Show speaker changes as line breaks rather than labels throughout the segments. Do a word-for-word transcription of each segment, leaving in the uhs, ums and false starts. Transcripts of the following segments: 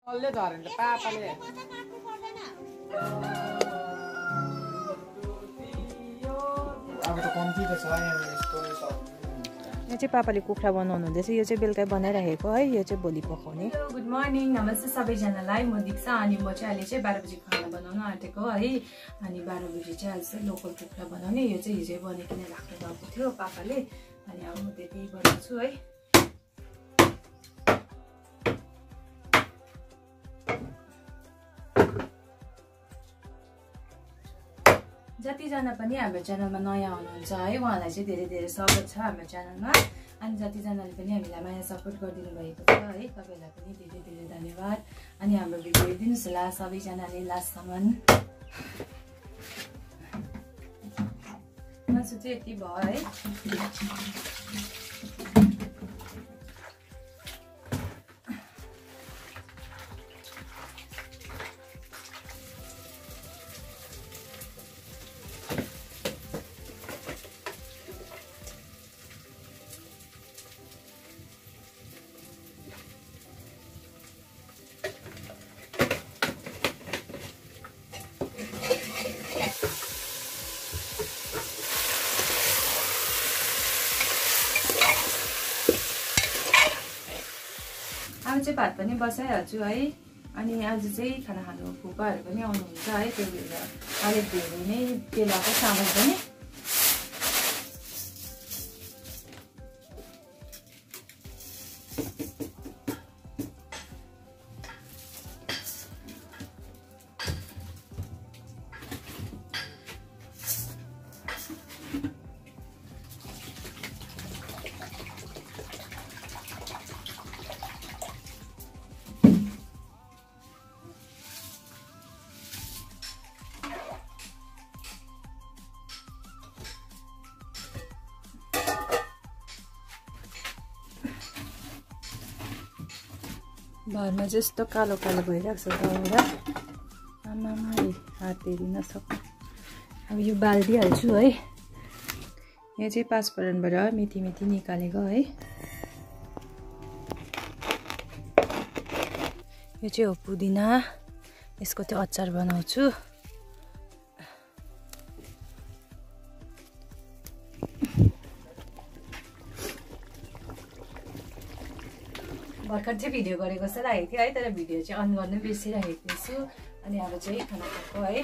अलले झरेन पापाले अब त कम्ती त छ यहाँ यस्तो छ।
यो चाहिँ पापाले कुखुरा बनाउनु हुँदैछ। यो चाहिँ बेलुका बनाइराखेको है, यो चाहिँ भोलि पकाउने। गुड मर्निङ, नमस्ते सबैजनालाई। म दीक्षा अनि म चाहिँ अहिले चाहिँ बाह्र बजी खाना बनाउन आँटेको है। अनि बाह्र बजी चाहिँ अहिले चाहिँ लोकल कुखुरा बनाउने। यो चाहिँ हिजो बनिकन राख्नु गएको थियो पापाले। अनि अब म त्यही बनाउँछु है। जतिजना पनि हाम्रो च्यानलमा नयाँ हुनुहुन्छ है, उहाँलाई चाहिँ धेरै धेरै स्वागत छ हाम्रो च्यानलमा। अनि जतिजनाले पनि हामीलाई माया सपोर्ट गरिदिनु भएको छ है, तपाईँलाई पनि धेरै धेरै धन्यवाद। अनि हाम्रो भिडियो हेरिदिनुहोस् होला सबैजनाले लास्टसम्म। मासु चाहिँ यति भयो है। अब चाहिँ भात पनि बसाइहाल्छु है। अनि आज चाहिँ खाना खानु फुपाहरू पनि आउनुहुन्छ है, त्यो भएर अलिक धेरै नै बेलाको सामान पनि। घरमा चाहिँ यस्तो कालो कालो भइरहेको छ दाउरा। आमामा हात हेरिन सक्नु। अब यो बालिदिइहाल्छु है। यहाँ चाहिँ पाँचफोरनबाट मेथी मेथी निकालेको है। यो चाहिँ हो पुदिना, यसको चाहिँ अचार बनाउँछु। भर्खर चाहिँ भिडियो गरेको जस्तो लागेको थियो है, तर भिडियो चाहिँ अन गर्नु बिर्सिरहेको छु। अनि अब चाहिँ खाना खाएको है।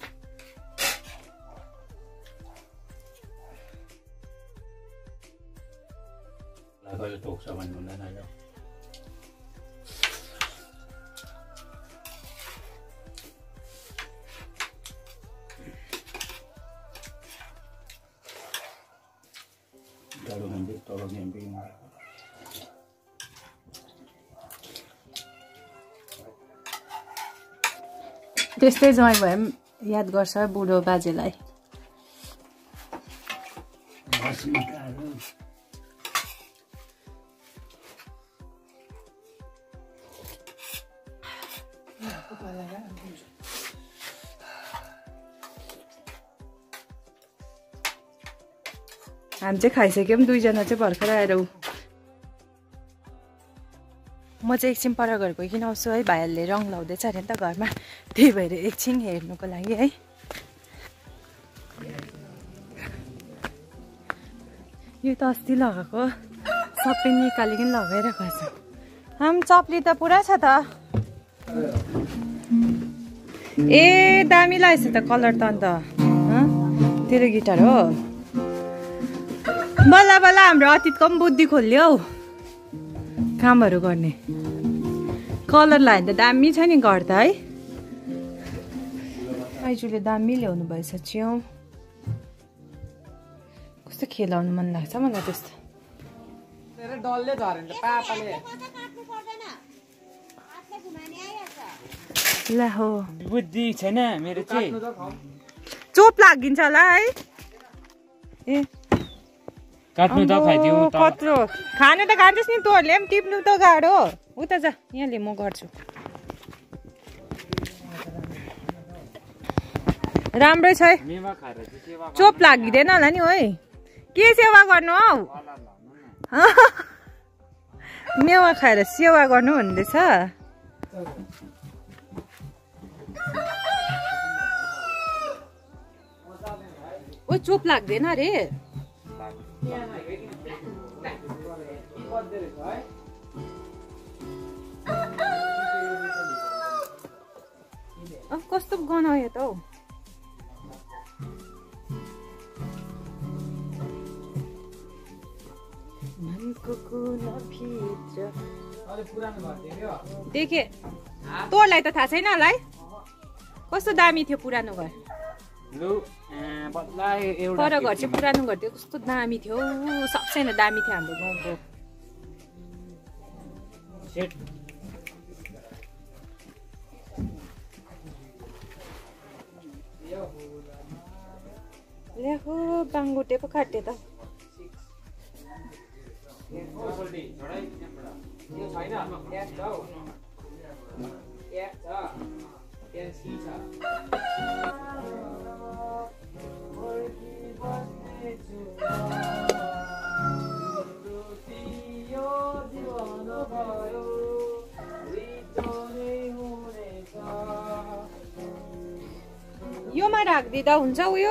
त्यस्तै ज्वाइँ भए पनि याद गर्छ बुढो बाजेलाई। हामी चाहिँ खाइसक्यौँ, दुईजना चाहिँ भर्खर आएर ऊ। म चाहिँ एकछिन पर घर गइकन आउँछु है। भाइहरूले रङ लाउँदैछ अरे नि त घरमा, त्यही भएर एकछिन हेर्नुको लागि है। यो त अस्ति लगाएको सबै निकालिकन लगाइरहेको छ। आम चप्ली त पुरा छ त। ए दामी लागेछ त कलर त। अन्त तेरो गिटार हो। बल्ल बल्ल हाम्रो अतीतको पनि बुद्धि खोल्यो हौ कामहरू गर्ने। कलर लगायो भने त दामी छ नि घर त है। आइजूले दामी ल्याउनु भएछ च्याउ। कस्तो खेलाउनु मन लाग्छ मलाई त्यस्तो।
डल्ले झरेन पापाले
ल हो
बुद्धि छैन मेरो चाहिँ।
चोप लागिन्छ होला है। ए
काट्नु त खाइदिउ त।
कत्रो खानु त खान्छस् नि, तँहरूले पनि टिप्नु त गाह्रो। उता जा, यहाँले म गर्छु। राम्रै छ है। चोप लागिँदैन होला नि है। के सेवा गर्नु हौ? मेवा खाएर सेवा गर्नु भन्दैछ। ओ चोप लाग्दैन रे अब कस्तो गनायो त हौ देखे तँलाई त थाहा छैन होला है कस्तो दामी थियो पुरानो घर पर घर चाहिँ पुरानो घर थियो कस्तो दामी थियो सबसे नै दामी थियो हाम्रो गाउँको ल्याहो बाङ्गुटे पो काटे त योमा राखिदिँदा हुन्छ उयो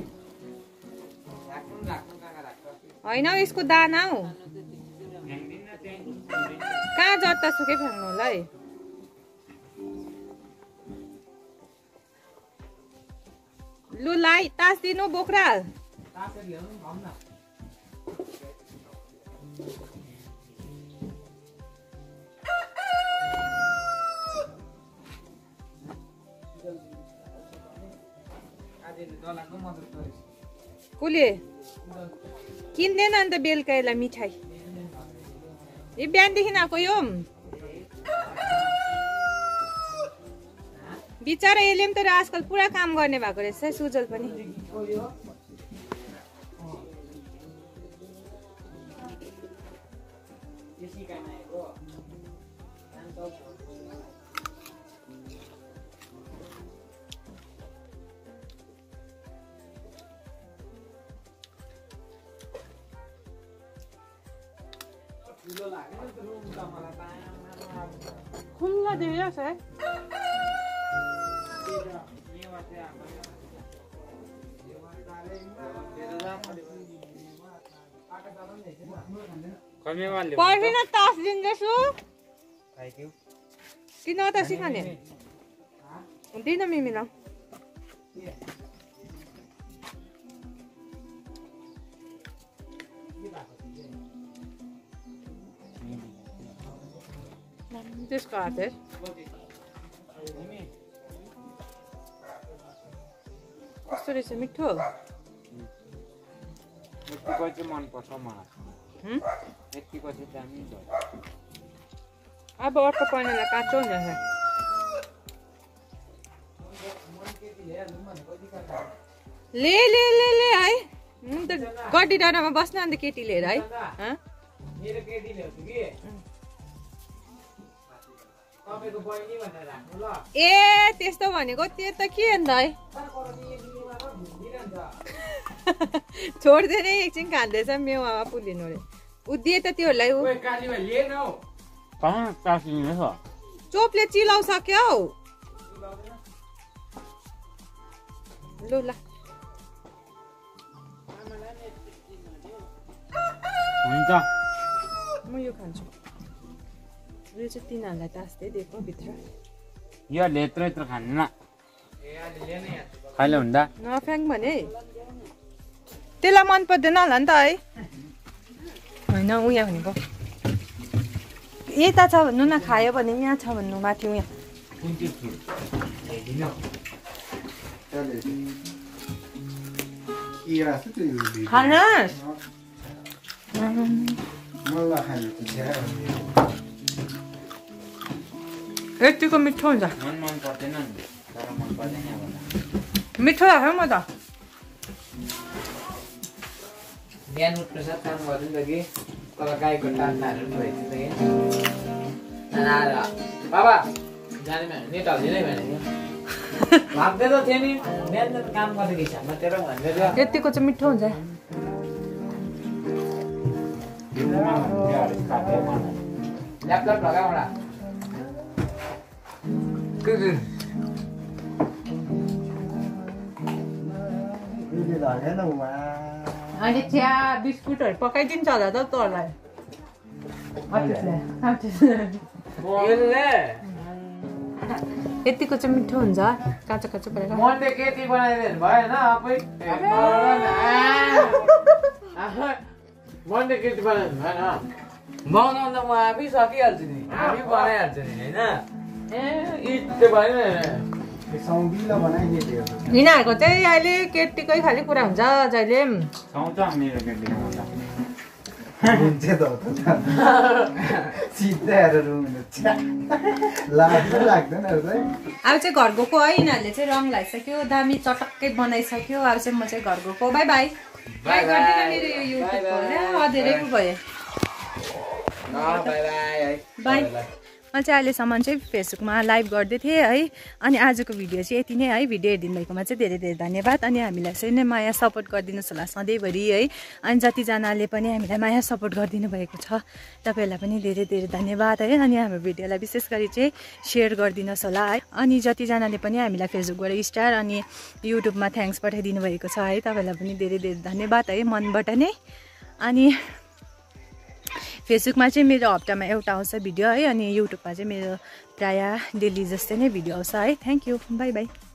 होइन यसको दाना हौ कहाँ जता सुकै फ्याँक्नु होला है लु लाई तास दिनु बोक्रा कसले किन्दैन अन्त बेलुका यसलाई मिठाई ए बिहानदेखि आएको यो बिचरा यसले पनि तर आजकल पुरा काम गर्ने भएको रहेछ सुजल पनि खुल्ला दिया है पर्दैन तास दिँदैछु किन त सिखाने दिन मिमिला त्यसको हात है कस्तो रहेछ मिठो
यतिको चाहिँ मन पर्छ मलाई यतिको चाहिँ दामी भयो
अब अर्को पानीलाई काँचो हुन्छ ले ले ले ले है त गड्डी डाँडामा बस्न अन्त केटी लिएर है ए त्यस्तो भनेको त्यो त के अन्त है छोड्दैन एकछिन खाँदैछ मेवामा पुलिनु रे उदिए त त्योहरूलाई चोपले चिलाउसक्यो हौ लु ल
हुन्छ
म यो खान्छु यो चाहिँ तिनीहरूलाई तास्दै दिएको भित्र
यो यत्रो यत्रो खान्न खाइले हुँदा
नफ्याङ्क भने त्यसलाई मन पर्दैन होला नि त है होइन उहाँ भनेको यता छ भन्नु न खायो भने यहाँ छ भन्नु माथि उहाँ खानुहोस् यतिको मिठो हुन्छ मिठो लाग्यो म त
बिहान उठ्नु साथ काम गर्नु नि त कि तल गाईको टाढाहरू नि भइदिन्छ कि बाबा जाने नेट हाल्दिनै भने भाग्दै त थियो नि बिहान काम गरेको हिसाबमा तेरो भन्दै थियो
यतिको चाहिँ मिठो हुन्छ
ल्यापटप लगाऊ एउटा
अनि चिया बिस्कुटहरू पकाइदिन्छ होला त तँलाई यतिको चाहिँ मिठो हुन्छ काँचो काँचो परेर
मनले केटी बनाइदिनु भएन आफै मनले केटी बनाइदिनु भएन बनाउन त म आफै सकिहाल्छु नि आफै बनाइहाल्छु नि होइन ए इट भएन
यिनीहरूको चाहिँ अहिले केटीकै खालि कुरा हुन्छ जहिले अब चाहिँ घर गएको है यिनीहरूले चाहिँ रङ लगाइसक्यो दामी चटक्कै बनाइसक्यो अब चाहिँ म चाहिँ घर गएको बाई बाई बाई गरिदिन मेरो यो युट्युब अधेरै पो भयो बाई म चाहिँ अहिलेसम्म चाहिँ फेसबुकमा लाइभ गर्दै थिएँ है अनि आजको भिडियो चाहिँ यति नै है भिडियो हेरिदिनु भएकोमा चाहिँ धेरै धेरै धन्यवाद अनि हामीलाई चाहिँ नै माया सपोर्ट गरिदिनुहोस् होला सधैँभरि है अनि जतिजनाले पनि हामीलाई माया सपोर्ट गरिदिनु भएको छ तपाईँहरूलाई पनि धेरै धेरै धन्यवाद है अनि हाम्रो भिडियोलाई विशेष गरी चाहिँ सेयर गरिदिनुहोस् होला है अनि जतिजनाले पनि हामीलाई फेसबुकबाट स्टार अनि युट्युबमा थ्याङ्क्स पठाइदिनु भएको छ है तपाईँहरूलाई पनि धेरै धेरै धन्यवाद है मनबाट नै अनि फेसबुकमा चाहिँ मेरो हप्तामा एउटा आउँछ भिडियो है अनि युट्युबमा चाहिँ मेरो प्रायः डेली जस्तै नै भिडियो आउँछ है थ्याङ्क यू बाई बाई